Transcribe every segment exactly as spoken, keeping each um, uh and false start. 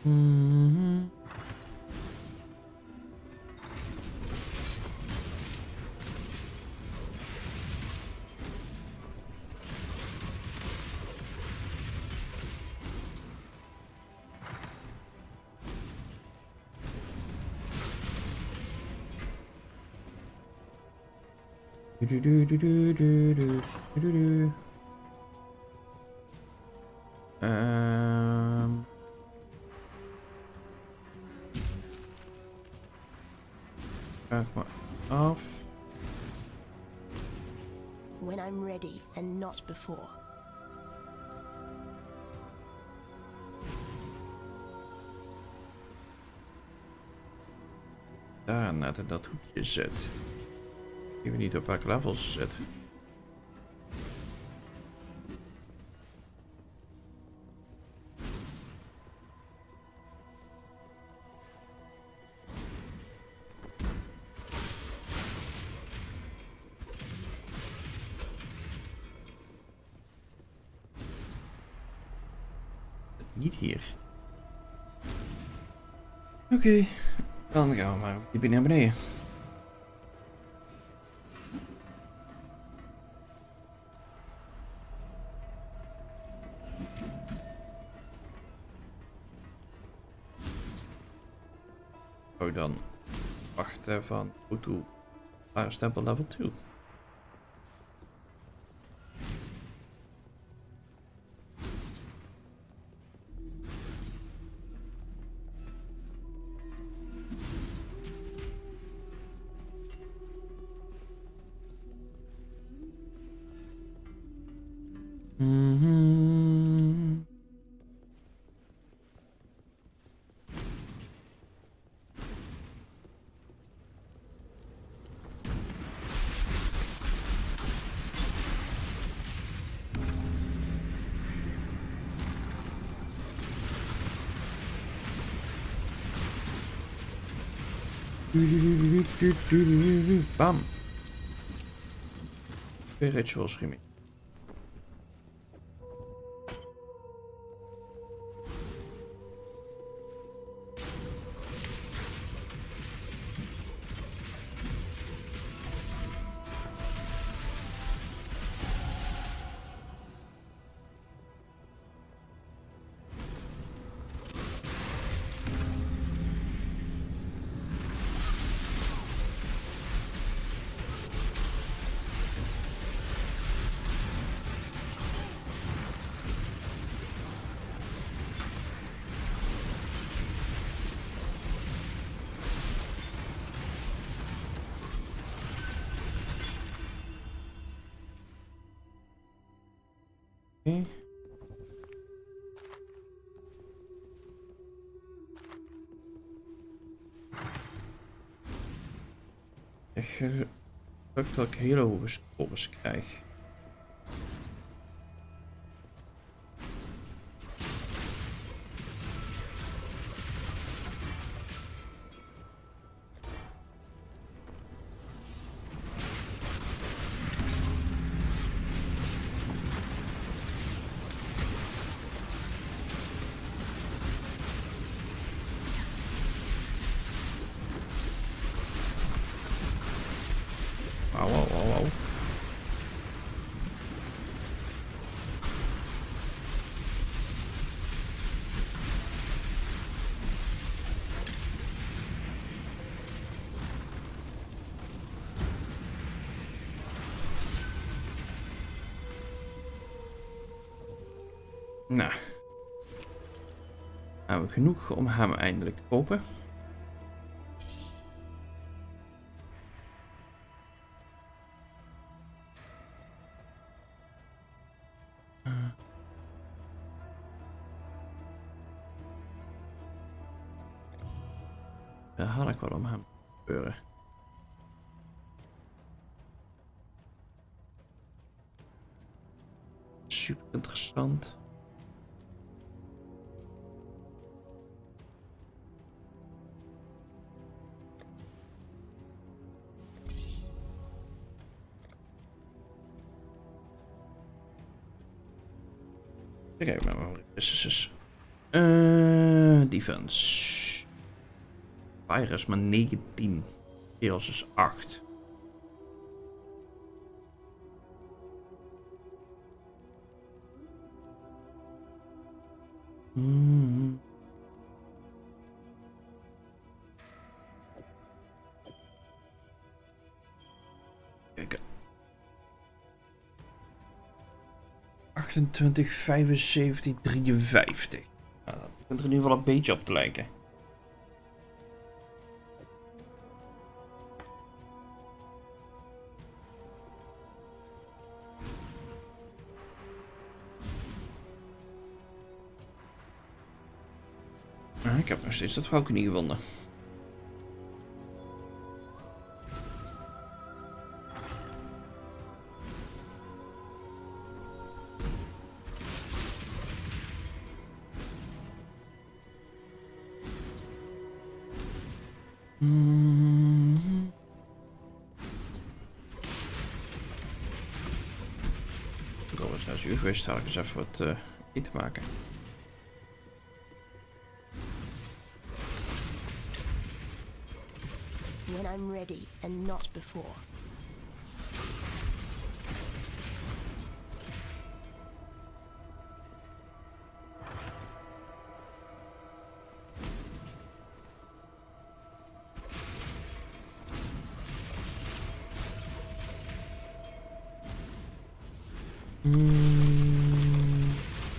Mm-hmm. Do do do do do do do do. Um. Vraag maar af. When I'm ready and not before. Daar net in dat hoekje zit. Ik weet niet op welke levels zit. Niet hier. Oké, okay. Dan gaan we maar die naar beneden. Oh, dan wachten van hoe toe. Fire stempel level twee. Mm-hmm. Bam. Weer rituals remake. Okay. Ik geluk dat ik hele hoge scores krijg. Wauw, wauw, wauw, wauw. Nou. Nou, genoeg om hem eindelijk te kopen. Daar had ik wel om hem te gebeuren. Super interessant. Kijk maar, maar is dus. Uh... Uh, defense. Virus maar negentien. Chaos is acht. Hmm. Kijk. achtentwintig, vijfenzeventig, drieënvijftig. Nou, dat begint er in ieder geval een beetje op te lijken. Ah, ik heb nog steeds dat vrouwtje niet gevonden. Mm-hmm. Ik ben al zes uur geweest, zal ik eens even wat uh, eten maken. When I'm ready and not before. Mm.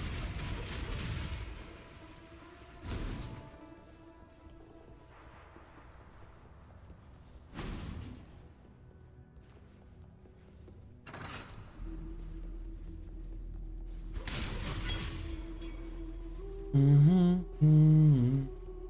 Mm-hmm. Mm-hmm.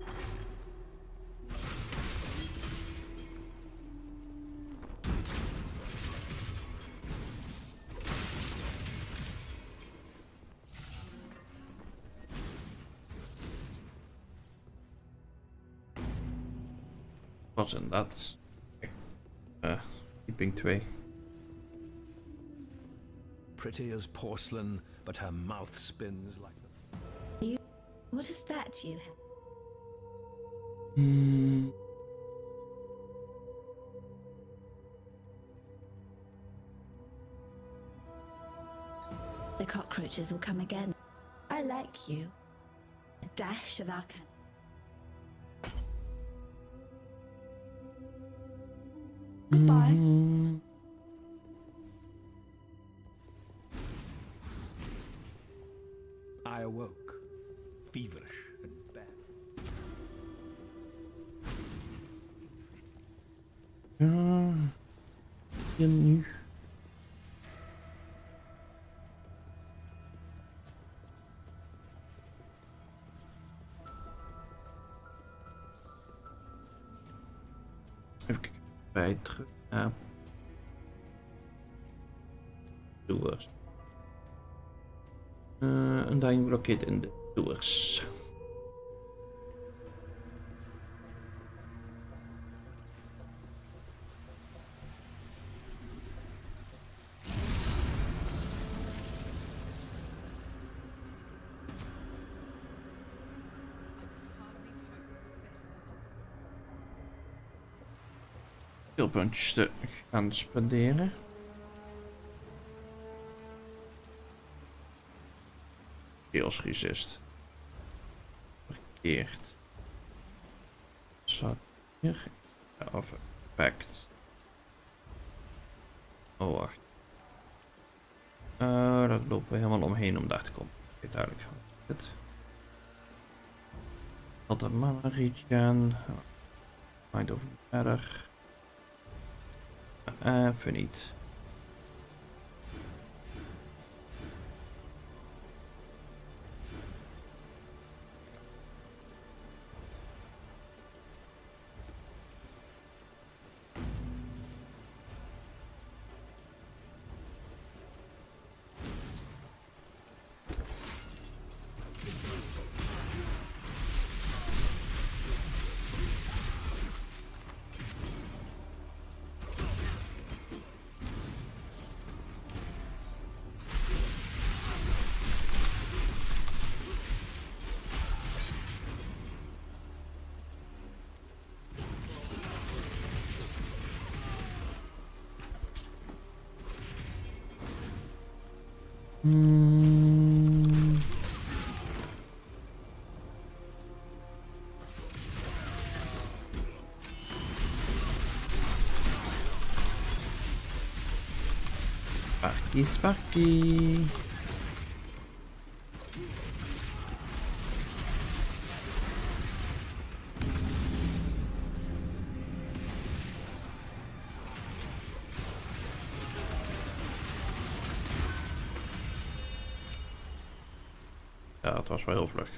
Wat is dat? Uh, Keeping twee. Pretty as porcelain, but her mouth spins like the... You, what is that you have? Mm. The cockroaches will come again. I like you. A dash of arcana. Goodbye. Mm. I awoke, feverish and bad. Ja, hier nu. Even kijken. Bij terug naar doers. Uh, een dying blockade in de doers. Veel puntjes te gaan spenderen. Chaos resist. Verkeerd. Zo hier. Of effect. Oh wacht. Uh, dat lopen we helemaal omheen om daar te komen. Oké, duidelijk. Dit. Altijd mana regen. Mind over verder. Even niet. Hmm. Sparky, Sparky. Ja, het was wel heel vlug.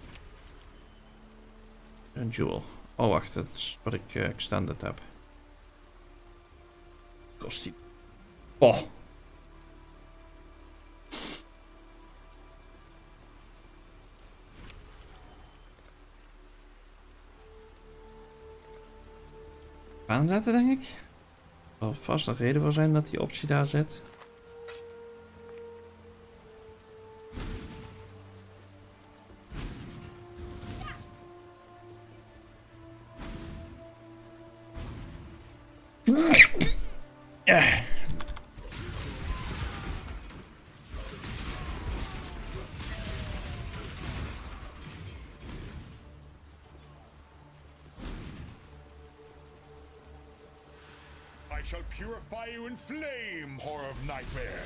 Een jewel. Oh wacht, dat is wat ik uh, extended heb. Kost die. Oh. Aanzetten, denk ik. Er zal vast een reden voor zijn dat die optie daar zit. Ja. I shall purify you in flame, horror of nightmare.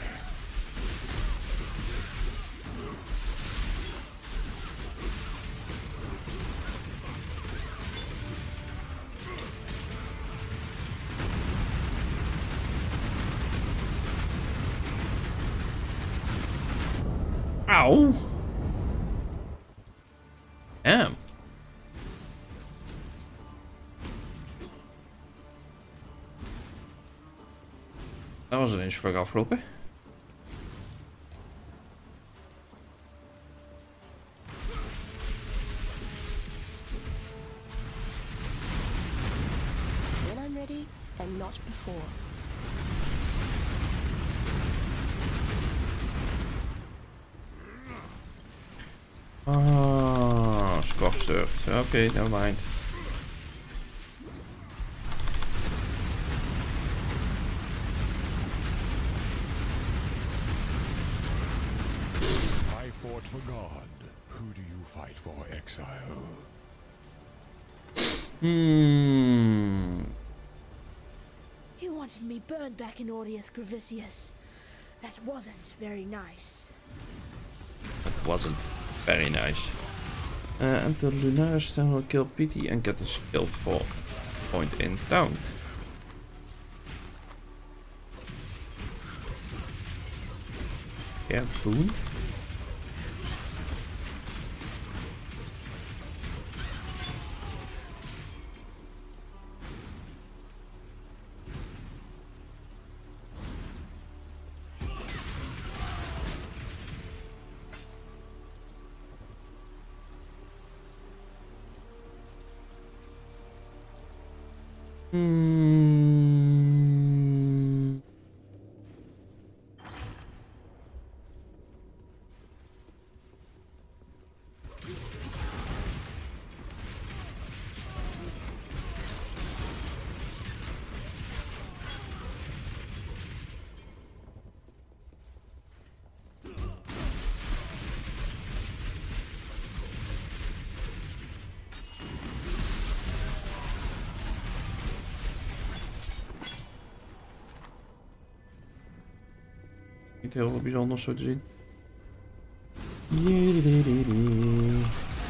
Auw. Damn. Dat was ineens vlug afgelopen. When I'm ready and not before. Ah, scorched. Okay, never mind. I fought for God. Who do you fight for, exile? Hmm. You wanted me burned back in Audius Gravisius. That wasn't very nice. That wasn't very nice. Uh, and the Lunaris then will kill Pity and get a skill for point in town. Yeah, boon. Hmm. Niet heel veel bijzonders zo te zien. Jeedidididi.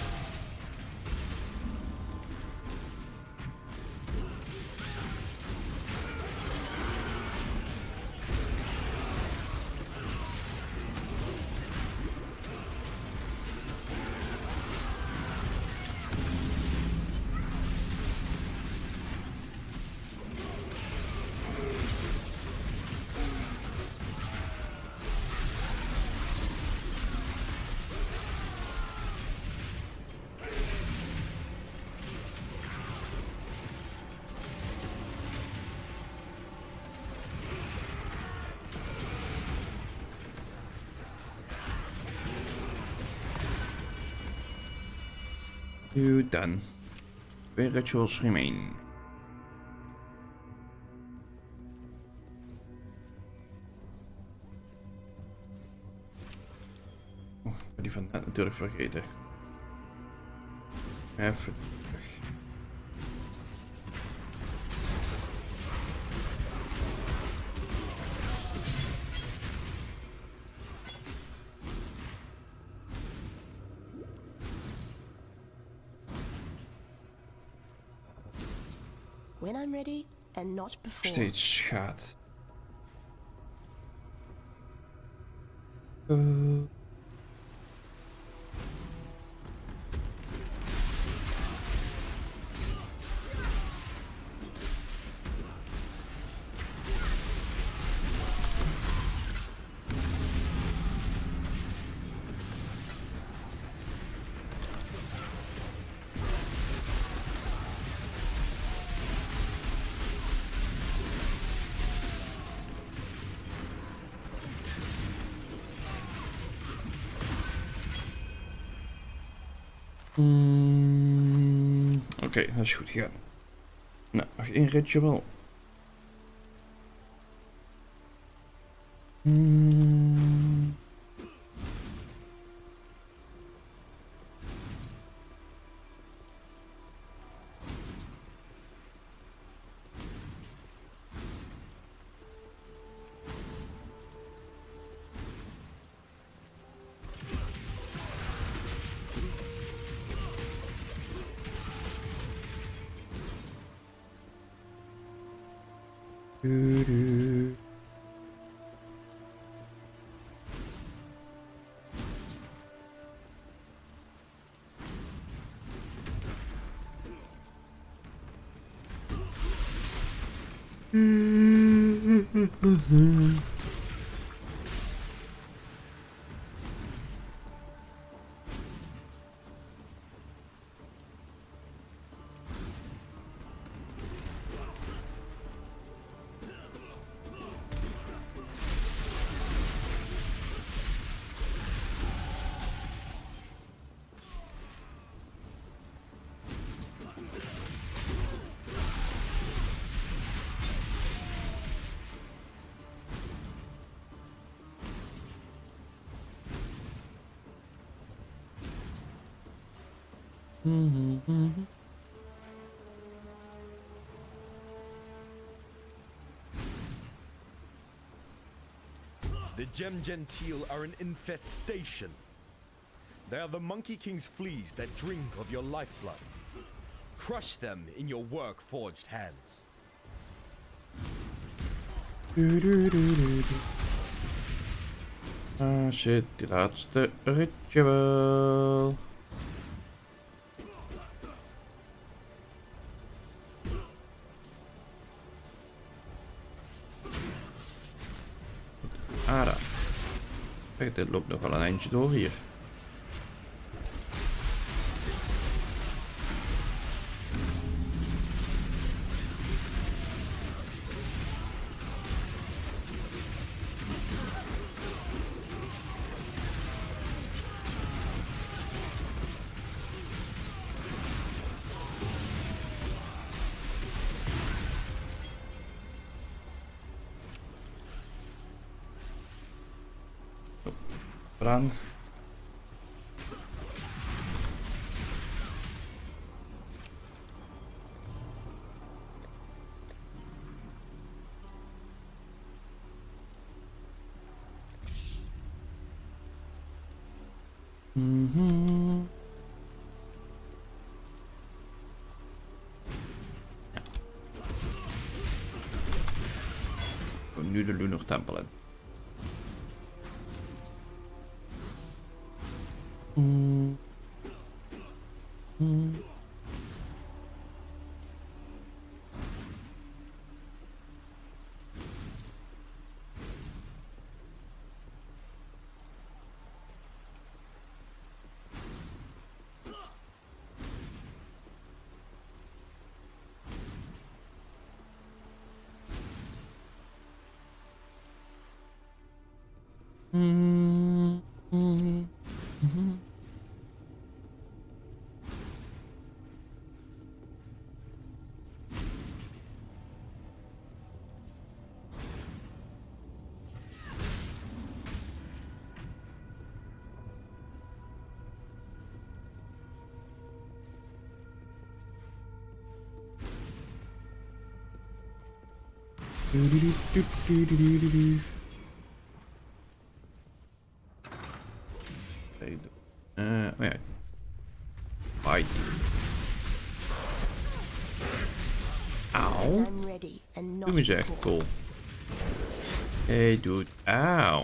You done. Weer rituals remain. die van net natuurlijk vergeten. Even terug. When I'm ready and not before. Steeds schaadt. Uh. Mm, Oké, okay, dat is goed gegaan. Nou, nog één ritje wel. Mm. Do, do. Mm-hmm. The Gem Gentile are an infestation. They are the Monkey King's fleas that drink of your lifeblood. Crush them in your work-forged hands. Do, do, do, do, do. Ah shit, die laatste ritje wel. Ah, daar. Kijk, dit loopt nog wel een eindje door hier. Brand. Mhm. Ja. Nu de Lunar Tempel in. Mm. Mm. Mm. Mm. Mm. Uh, oh ja. Fight. Auw. I'm ready and not Doe me eens echt before. cool. Hey dude. Auw.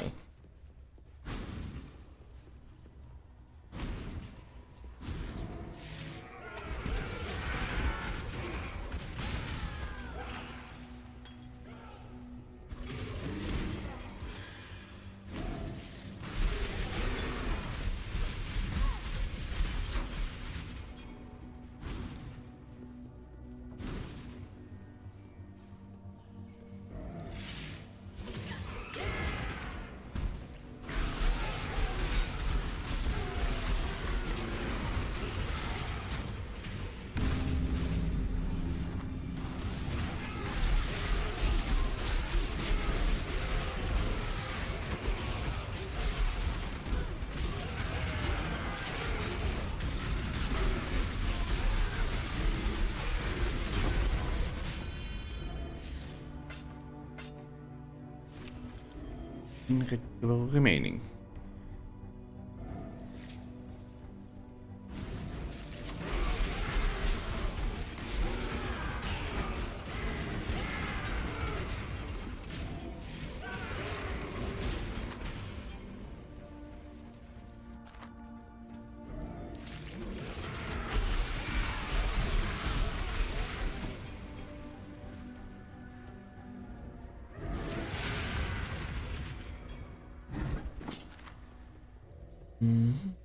Ritual remaining. Mm-hmm.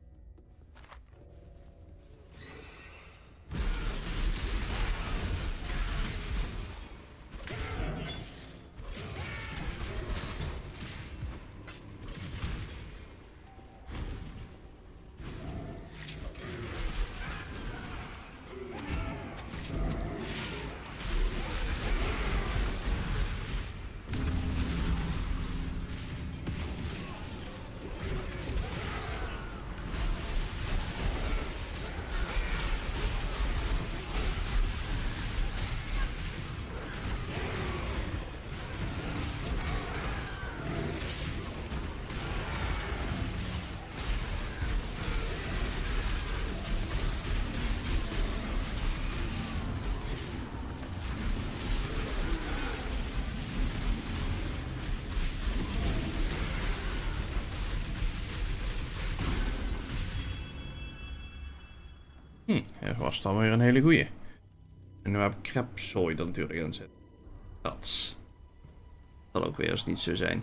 Hm, dat was dan weer een hele goeie. En nu heb ik krapzooi er natuurlijk in zitten. Dat zal ook weer eens niet zo zijn.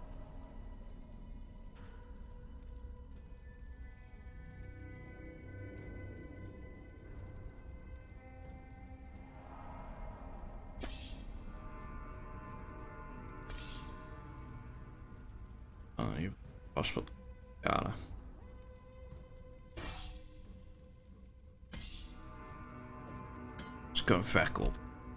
Ah, hier was wat kader. Een verkoop.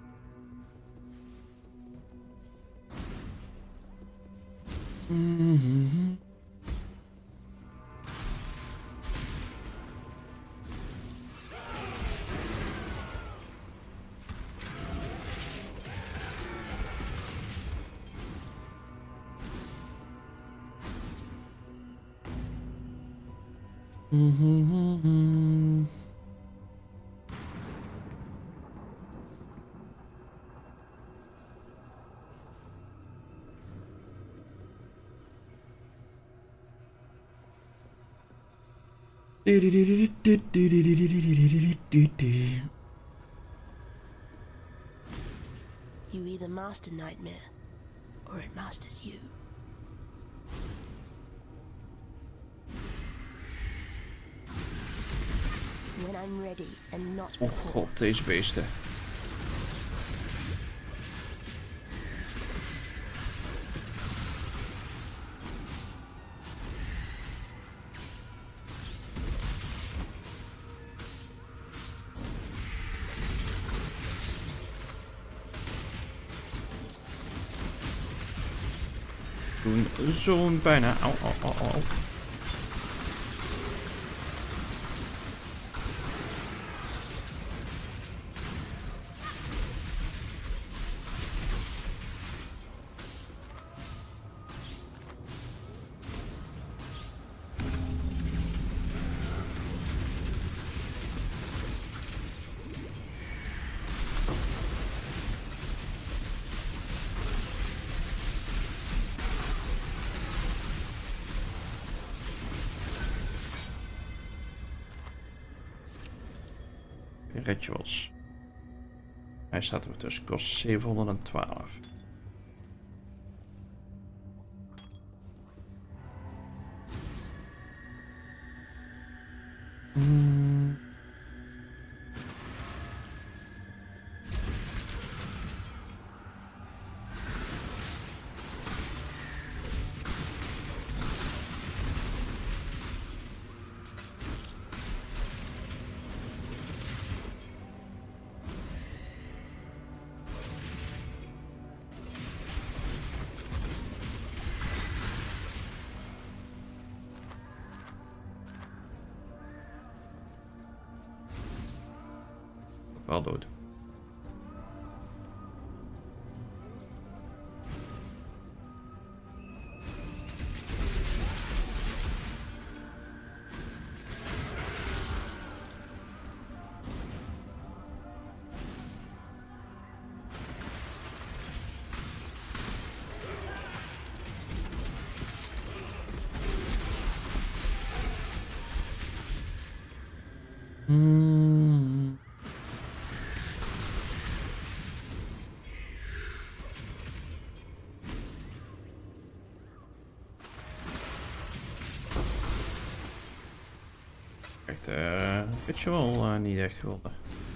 Mm-hmm. Mm-hmm. You either master nightmare, or it masters you. When I'm ready and not Oh before. god, deze beesten. Doen zo'n bijna. Au, au, au, au. Rituals. Hij staat er tussen. Kost zevenhonderdtwaalf. Hmm. Wel dood. Hmm. Echt, uh, ritual uh, niet echt geweldig.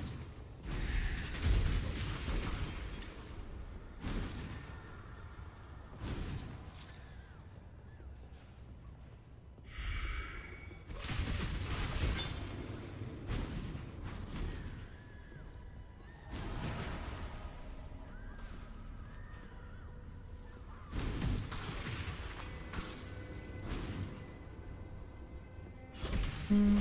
Hmm.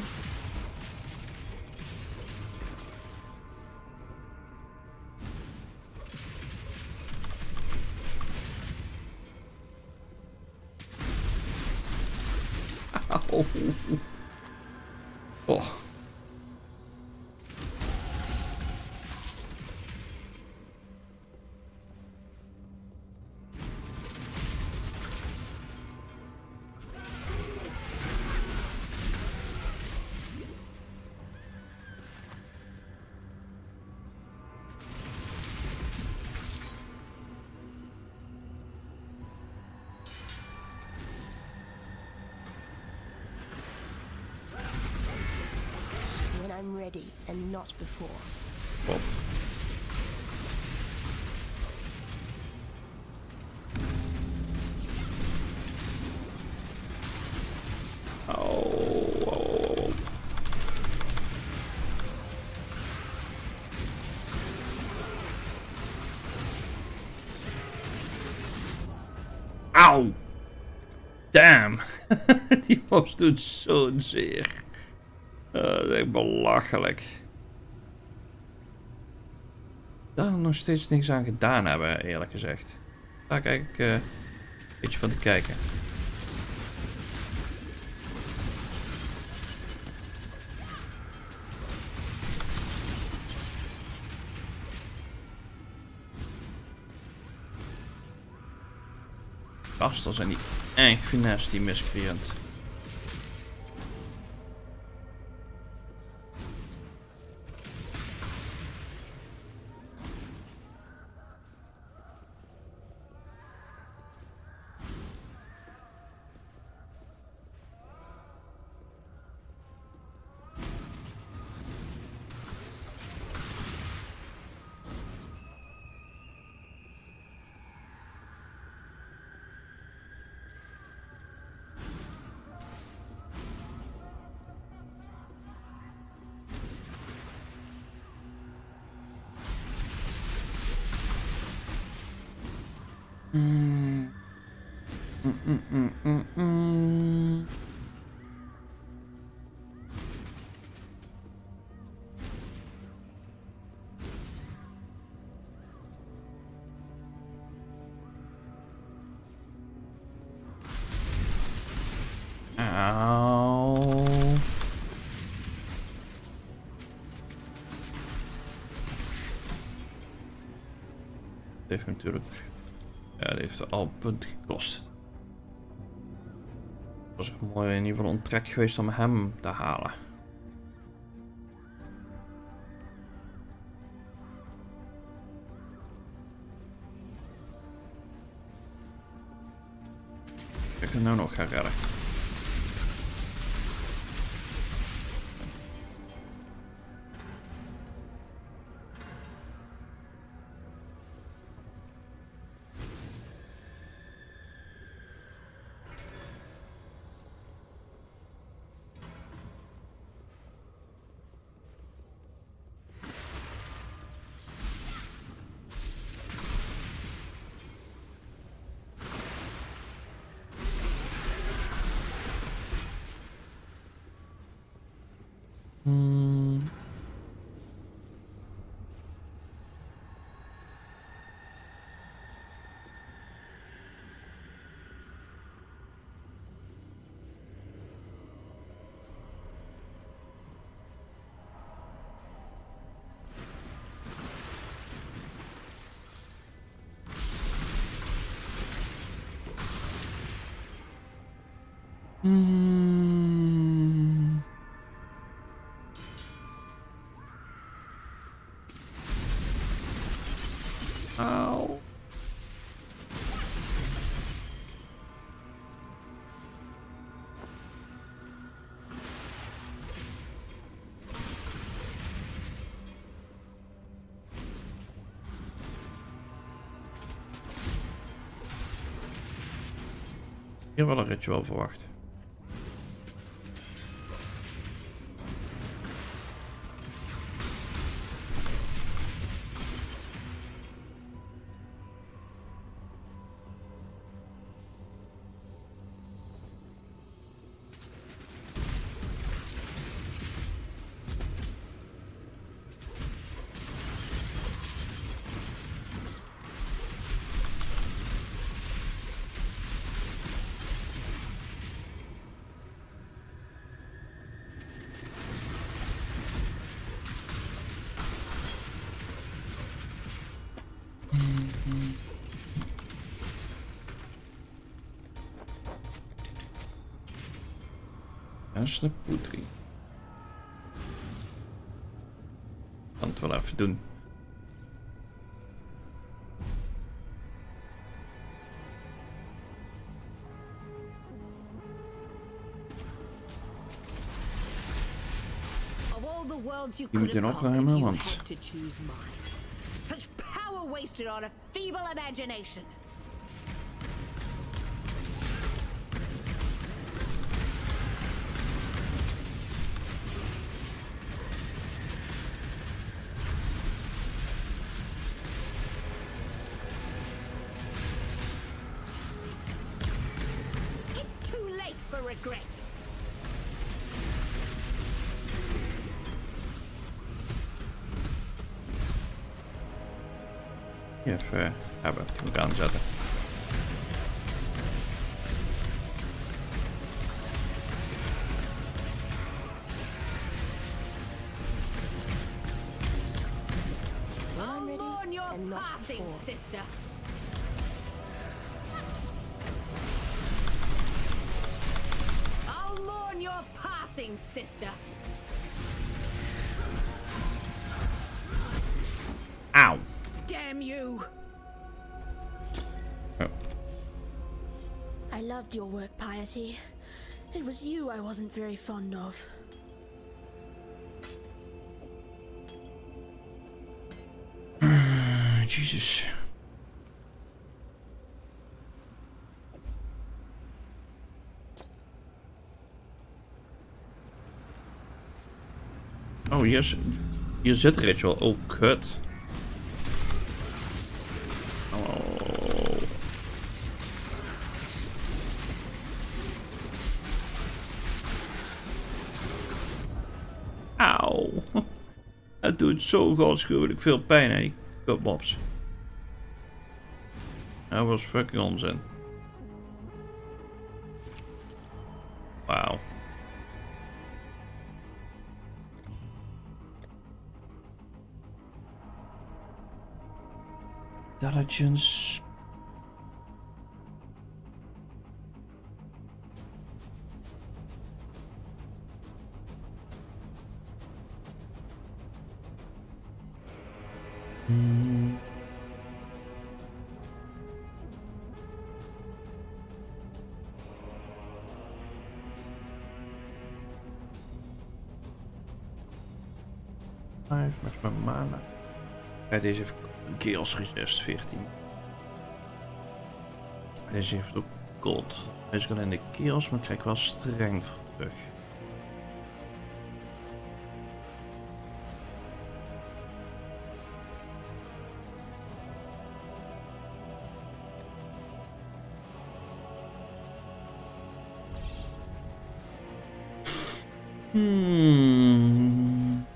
Auw. Oh. When I'm ready and not before. Wat? Oh, oh, oh. Auw! Damn! Die boss doet zo'n zeer. Uh, dat is echt belachelijk. Daar nog steeds niks aan gedaan hebben, eerlijk gezegd. Daar kijk ik uh, een beetje van te kijken. Gasten zijn die echt finesse, die miscreant. Mm. Mm, mm, mm, mm, mm. Auw. Het heeft natuurlijk... Ja, dat heeft al punten gekost. Het was ook mooi in ieder geval een trek geweest om hem te halen. ik het nou nog ga redden. Hmm. Hmm. Ow. Ik heb wel een ritueel verwacht. Dat is de poetrie. Ik kan het wel even doen. You moet je opruimen, want... Such power wasted on a feeble imagination. It's too late for regret. Even hebben, die moet ik aanzetten. When I'm ready mourn your and not passing, before. sister. I'll mourn your passing, sister. Auw. Damn you! Oh. I loved your work, Piety. It was you I wasn't very fond of. Jesus. Oh, hier, is, hier zit ritual. Oh, kut. Oh. Auw. Het doet zo godschuwelijk veel pijn, hè, die kutmobs. Dat was fucking onzin. Wauw. Intelligence. Hmm. vijf met mijn mana. Ja, deze heeft Chaos Resist veertien. Deze heeft ook Gold. Deze kan in de Chaos, maar ik krijg wel Strength voor terug. Hmm.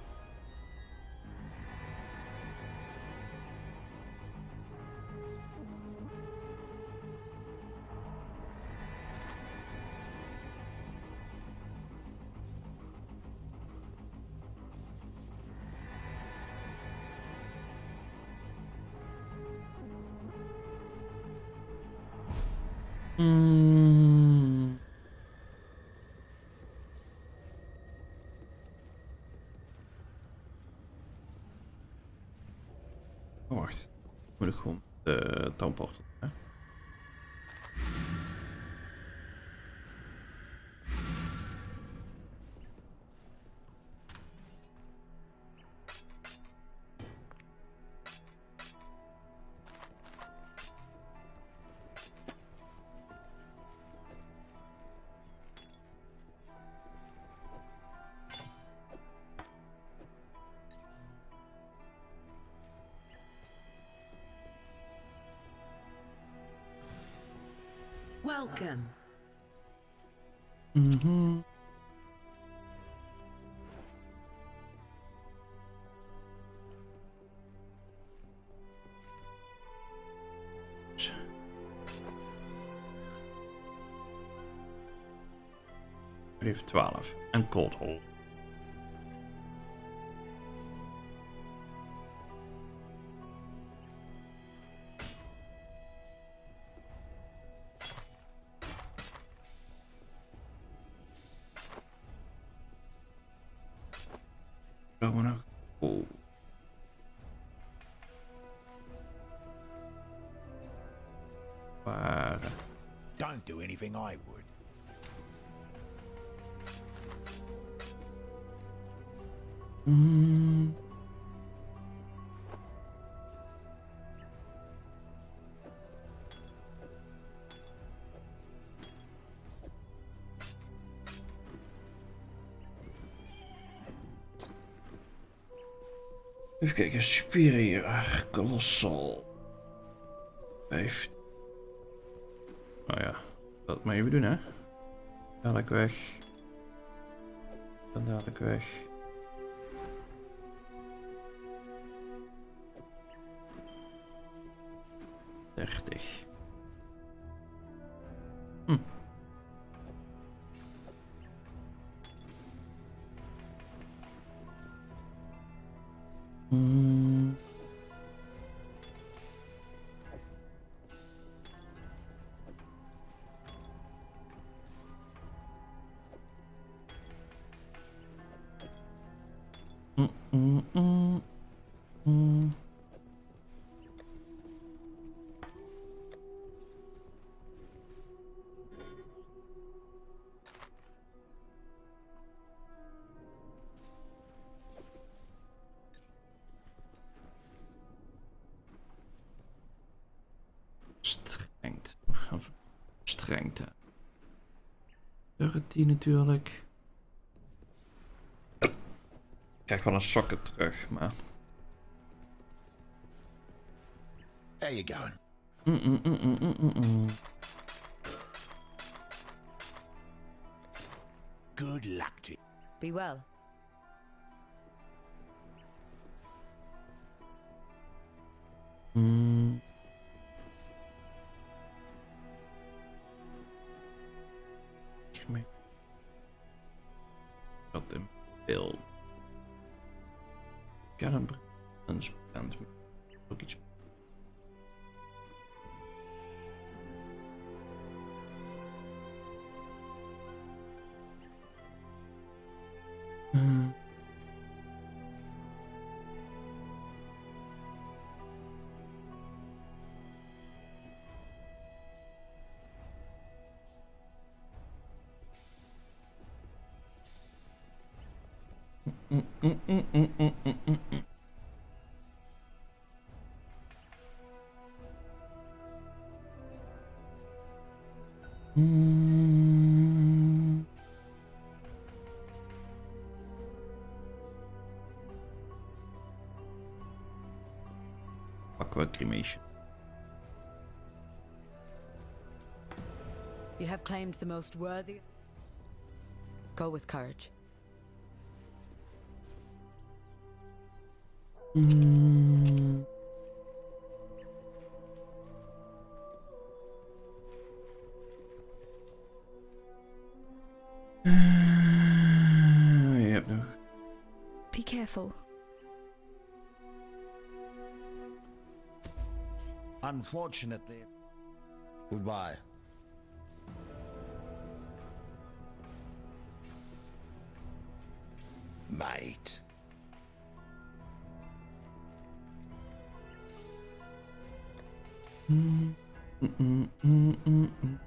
Hmm. Oh, wacht. Moet ik gewoon de townportal, hè? Welcome. Mhm. Die heeft twaalf. En Cold Hole. Nog. Oh. Waar? Don't do anything I would. Mm. Even kijken, Superior, Colossal. vijftien. Nou ja, dat maar even doen, hè. Dadelijk weg. Dan dadelijk weg. dertig. Hm. Mm. Mm, mm, mm, mm. Strengt. Of strengte. dertien natuurlijk. Ik krijg wel een socket terug, maar... There you going. Mm -mm -mm -mm -mm -mm. Good luck to you. Be well. Mm. Got them build. Got them and ook iets. Hmm. mm, mm, mm, mm, mm, mm, mm. Mm. Pakken we cremation. You have claimed the most worthy. Go with courage. Mm. Uh, yep. Be careful. Unfortunately. Goodbye. Mate. Mm, mm, mm, mm, mm, mm.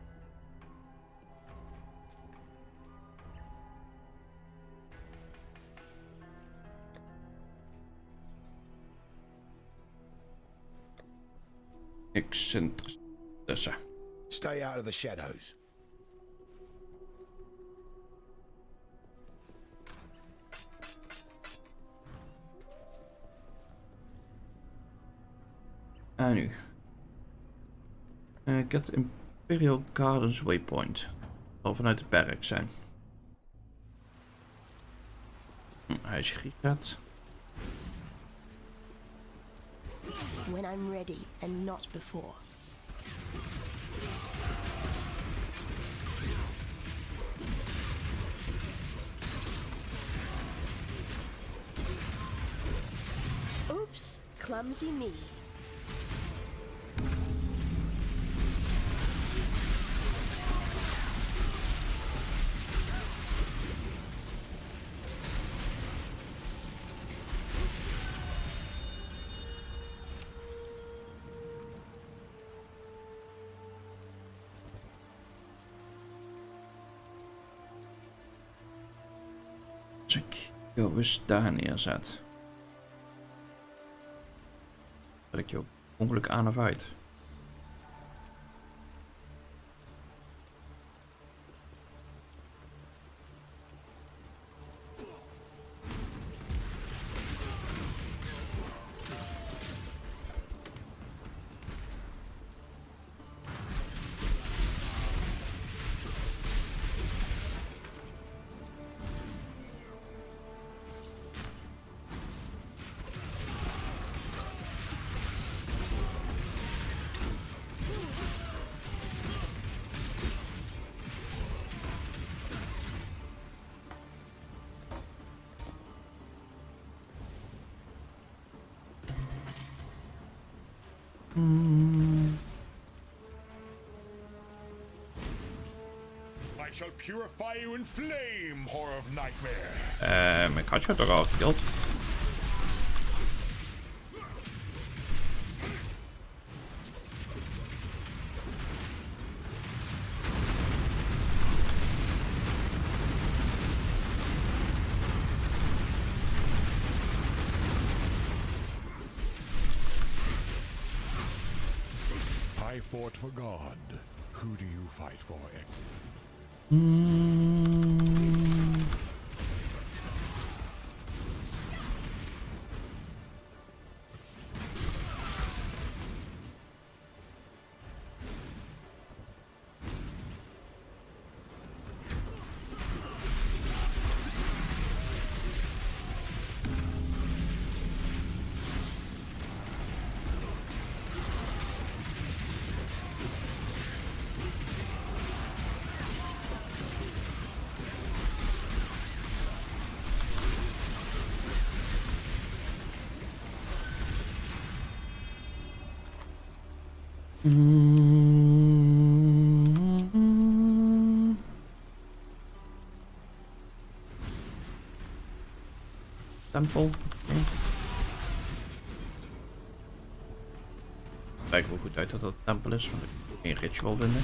Excentrisch. Tussen. Stay out of the shadows. En nu. Uh, Get Imperial Gardens Waypoint. Zal vanuit de berg zijn. Hm, hij is gereed. When I'm ready and not before. Oops, clumsy me. Als ik jou eens daar neerzet. Dat ik je ook ongeluk aan of uit. Hmm. I shall purify you in flame, horror of nightmare. Eh, mijn katje wordt toch al gekild. I fought for God. Who do you fight for? Hmm. Mm. Tempel. Okay. Kijken hoe goed uit dat dat een tempel is, want ik kan geen ritual vinden.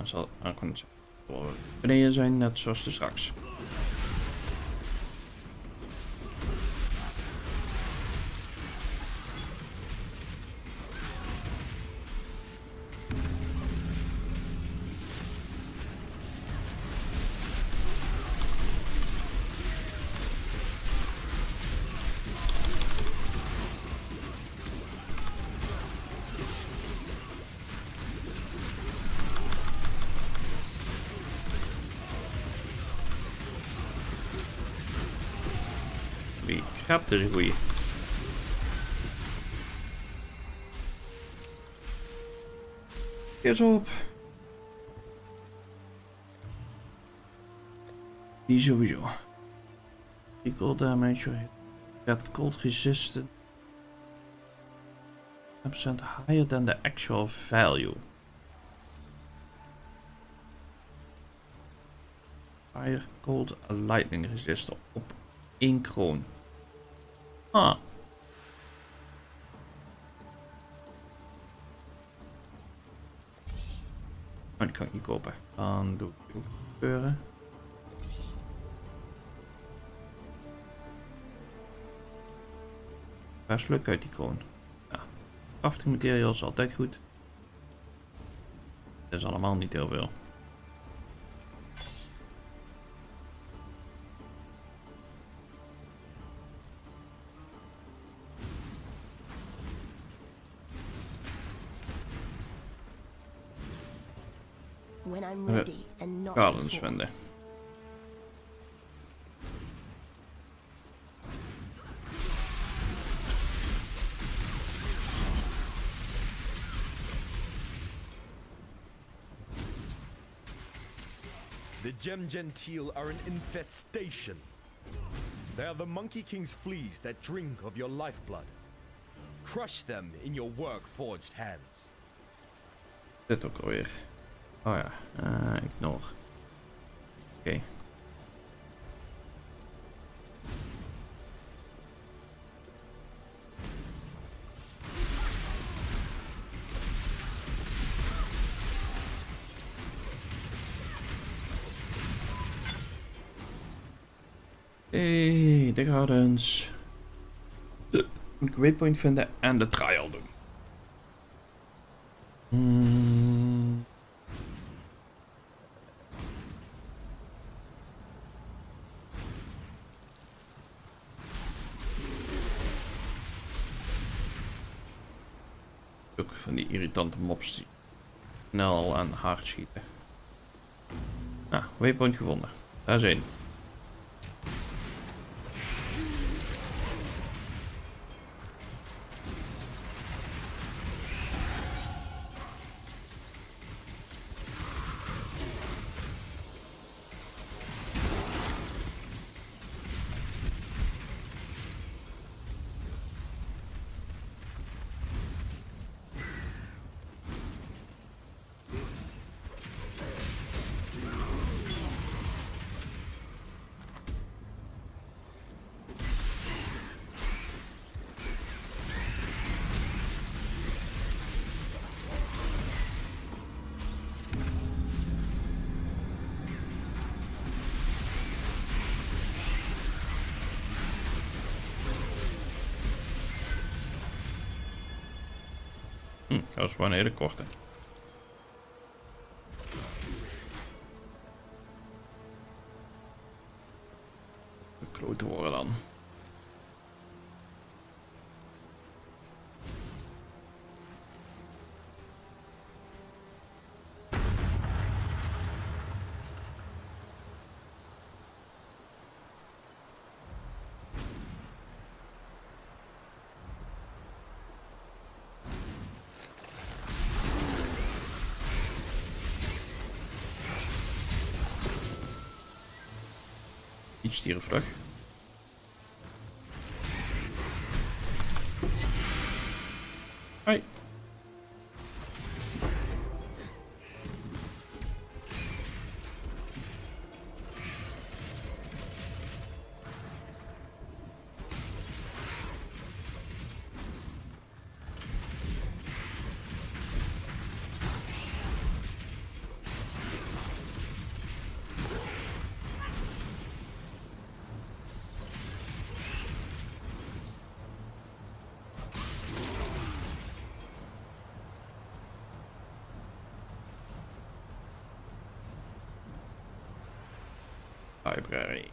dan zal het gewoon beneden zijn, net zoals de straks. Wie grapt er een goeie? Eens op. Die sowieso. Equal damage. Get cold resistant. ten percent higher than the actual value. Fire cold lightning resistant op één kroon. Ah. Oh, die kan ik niet kopen. Dan doe ik het gebeuren. Best leuk uit die kroon. Ja. Crafting material is altijd goed. Dat is allemaal niet heel veel. When I'm ready and not Gardens before. vinden. The Gem Gentile are an infestation. They are the Monkey King's fleas that drink of your lifeblood. Crush them in your work-forged hands. Dit ook alweer. Oh ja, uh, ignore. Oké. Okay. Hey, de gardens. Een waypoint vinden en de trial doen. Hmm. Ook van die irritante mobs die snel en hard schieten. Nou, waypoint gevonden. Daar is één. Hm, dat is wel een hele korte. Gekloten worden dan. Iets stierenvlug. Hoi. library.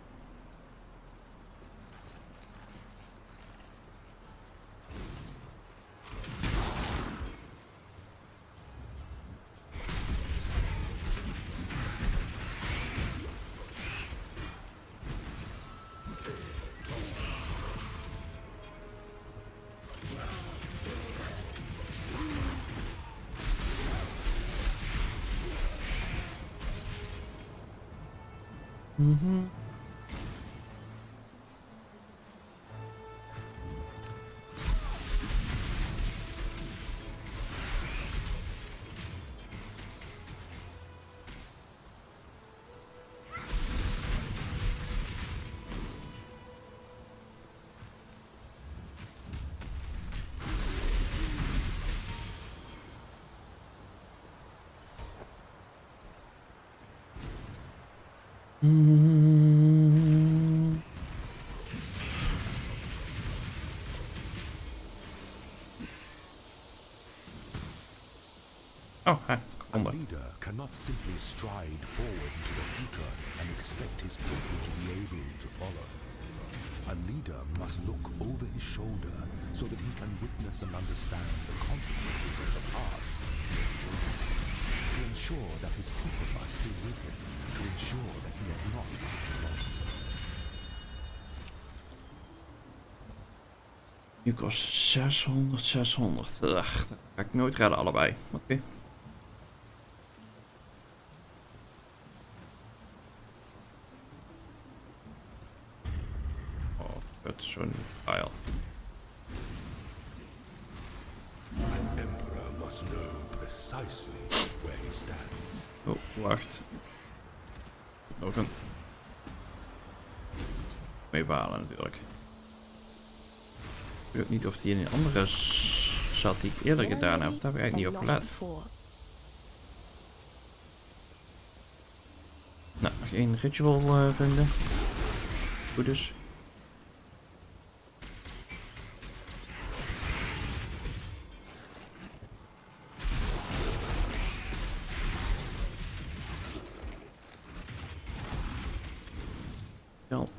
Mm-hmm. Mm. Oh, hi. A leader cannot simply stride forward into the future and expect his people to be able to follow. A leader must look over his shoulder so that he can witness and understand the consequences of the path, to ensure that his people are still with him, to ensure that he has not been lost. Nu kost zeshonderd, zeshonderd. Ach, dat ga ik nooit redden allebei. Oké. Okay. Oh, het is zo'n pijl. An emperor must know precisely where he stands. Oh, wacht. Nog een. Mee balen natuurlijk. Ik weet niet of die in een andere zat die ik eerder gedaan heb. Daar heb ik eigenlijk niet op gelet. Nou, nog één ritual uh, vinden. Goed dus. Ja.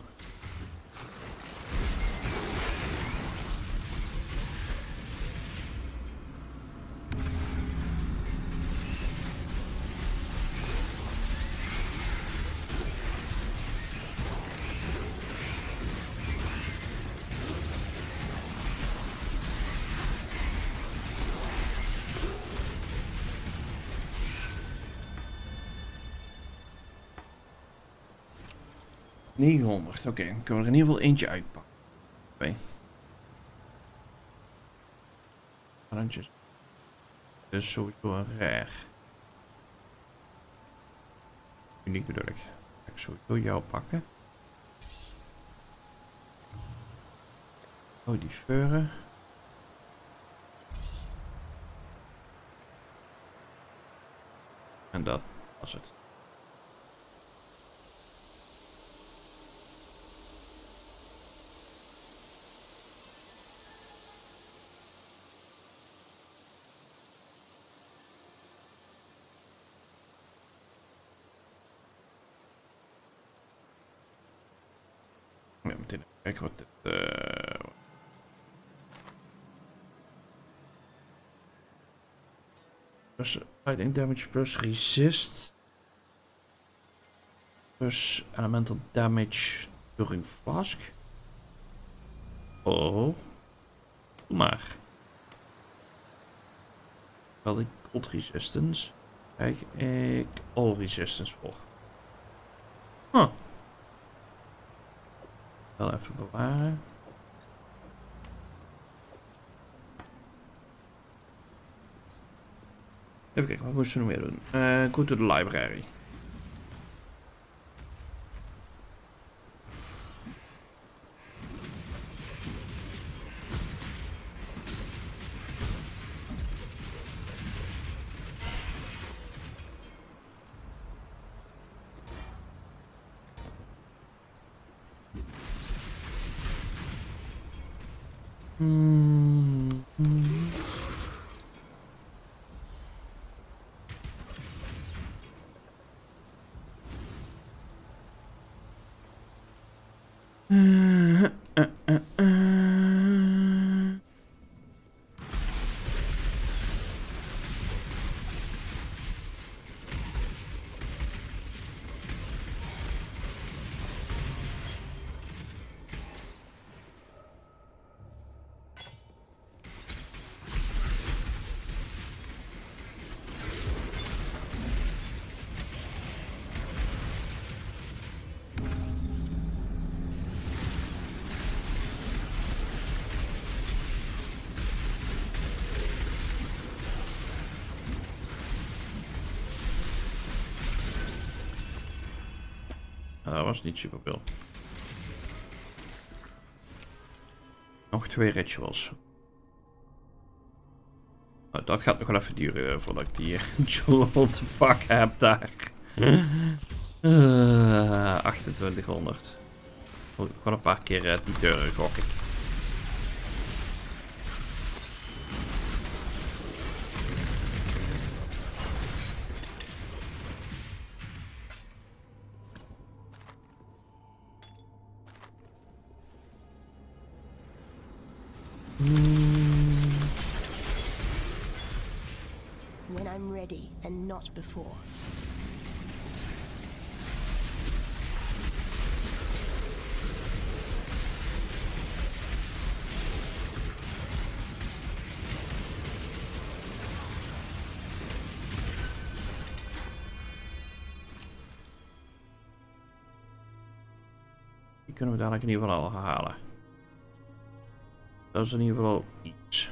negenhonderd, oké. Okay. Dan kunnen we er in ieder geval eentje uitpakken. Twee. Randjes. Dus sowieso een rare. Uniek bedoel ik. Ik sowieso jou pakken. Oh, die feuren. En dat was het. Ja, meteen kijken wat dit... Uh... Plus fighting damage plus resist. Plus elemental damage during flask. Oh. Doe maar. Wel ik cold resistance. Kijk ik all resistance voor. Huh. Wel even bewaren. Even kijken, wat moesten we nog meer doen? Uh, go to the library. Hmm. Hmm. Dat was niet super veel. Nog twee rituals. Nou, dat gaat nog wel even duren voordat ik die jewel te pakken heb daar. uh, achtentwintighonderd. Gewoon een paar keer uh, die deuren gokken. When I'm ready and not before. Die kunnen we dadelijk in ieder geval al halen. Dat is in ieder geval iets.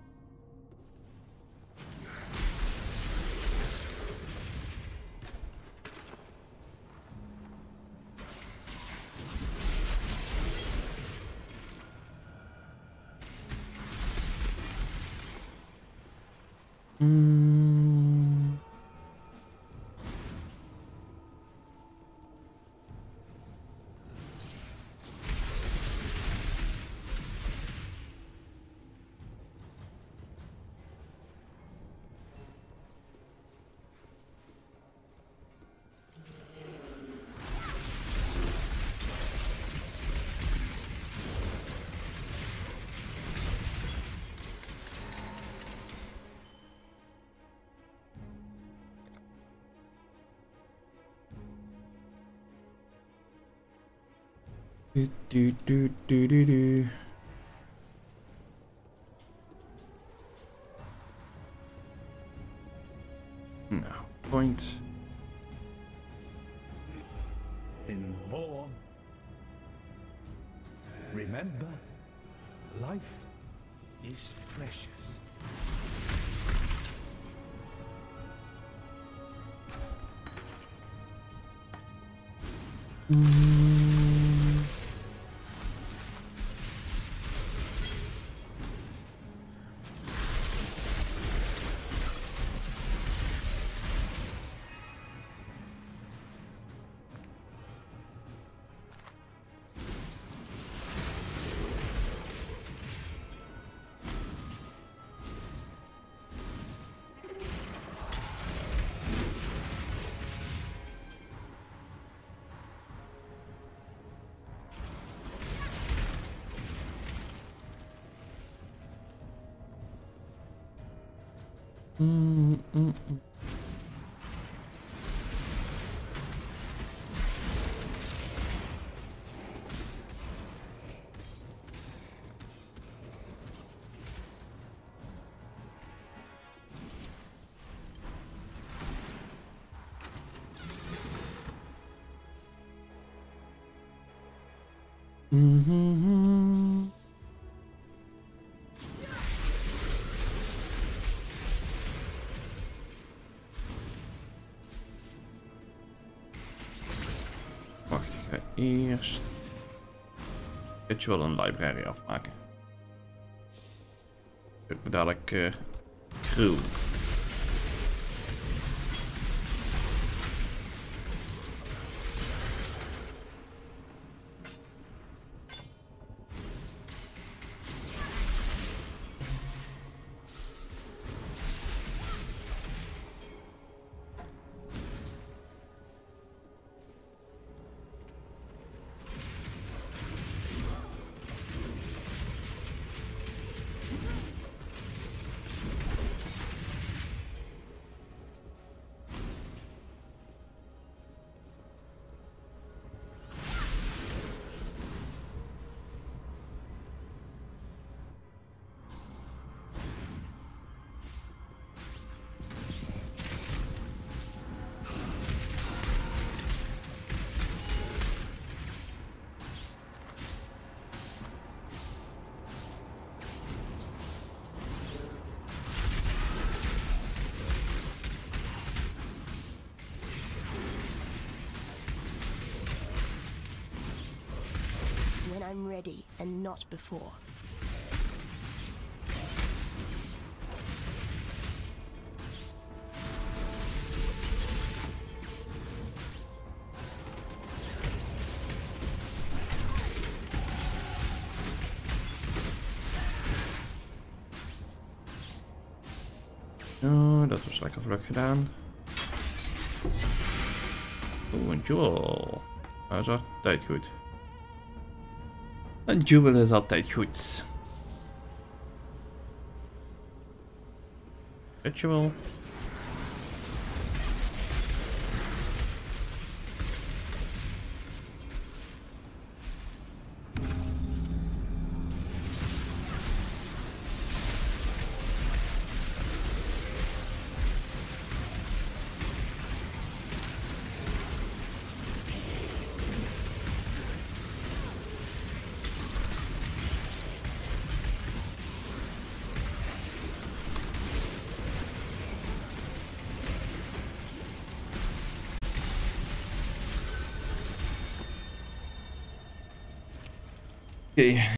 Mm. Do, do, do, do, do, do. No point. Inborn. Remember, life is precious. Mm. Mm, mm, mm. Mm-hmm. Wacht, ik ga eerst Ritual een library afmaken. Ik moet dadelijk uh, crew. I'm ready and not before. Oh, dat was lekker vlug gedaan. Oeh, een jewel. Dat is altijd goed. Een jewel is altijd goed. Ritual. Oké.